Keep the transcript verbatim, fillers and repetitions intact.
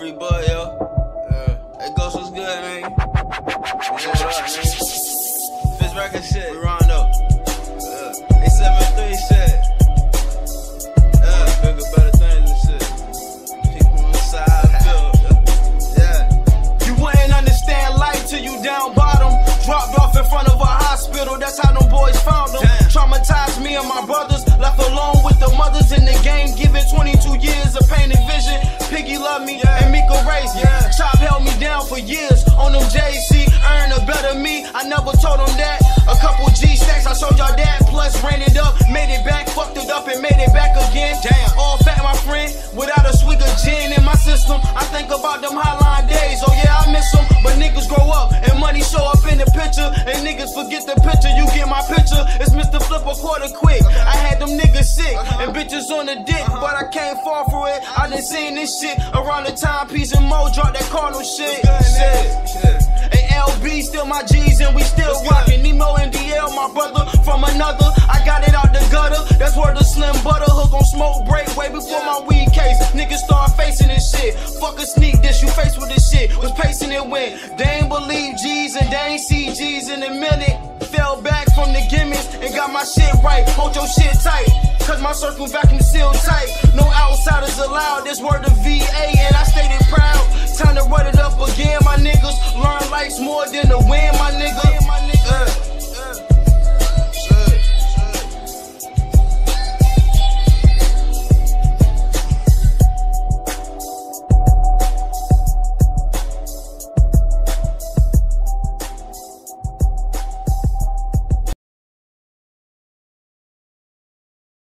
Free boy, yo. Uh, hey, Ghost, what's good, man? Yeah, what up, man? Fizz record shit. We Rondo. Uh, eight seven three shit. Uh, bigger, better things and shit. People on the side, I feel. Yeah. You wouldn't understand life till you down bottom. Dropped off in front of a hospital, that's how them boys found them. Damn. Traumatized me and my brothers, left alone with the mothers in the game, given twenty-two years of pain and vision. Piggy loved me, Yeah. and Mika raised me. Yeah. Chop held me down for years on them J C, earn a better me. I never told them that. A couple G stacks, I showed y'all that. Plus ran it up, made it back, fucked it up and made it back again. Damn. All fat, my friend, without a swig of gin in my system. I think about them highline days, oh yeah, I miss them. But niggas grow up and money show up in the picture, and niggas forget the picture. You get my picture, it's Mister Flip a quarter quick. I had them niggas sick and bitches on the dick, but I can't fall for it. I done seen this shit around the timepiece and Mo drop that Cardinal shit. Shit. And L B still my G's and we still rockin'. Nemo and D L, my brother from another. I got it out the gutter, that's where the Slim Butter hook on smoke break way before my weed case. Niggas start facing this shit. Fuck a sneak dish, you faced with this shit. Was pacing it when they ain't believe G's and they ain't see G's in a minute. Fell back from the gimmicks and got my shit right. Hold your shit tight, cause my circle vacuum sealed tight. No outsiders allowed, this word of V A and I stated proud. Time to run it up again, my niggas. Learn life's more than a win, my nigga. Uh.